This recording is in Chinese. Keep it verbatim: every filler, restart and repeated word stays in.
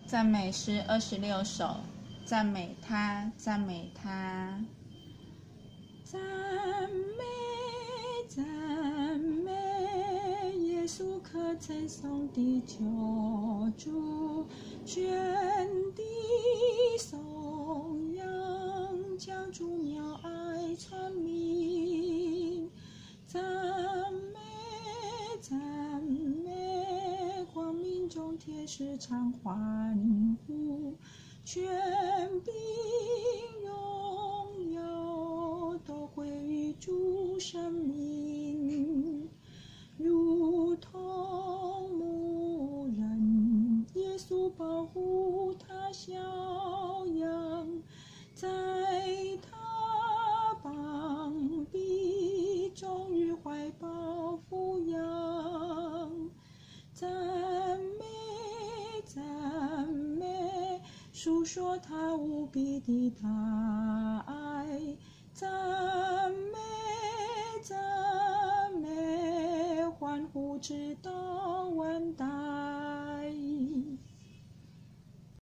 赞美诗二十六首，赞美他，赞美他，赞美赞美耶稣可称颂的救主，全地颂扬，将主妙爱传明，赞美赞美，光明中天使常欢呼，权柄荣耀都归于主生命，如同牧人，耶稣保护他小羊，在他膀臂终日怀抱抚养，赞美赞美，述说他无比的大爱，赞美赞美，欢呼直到万代。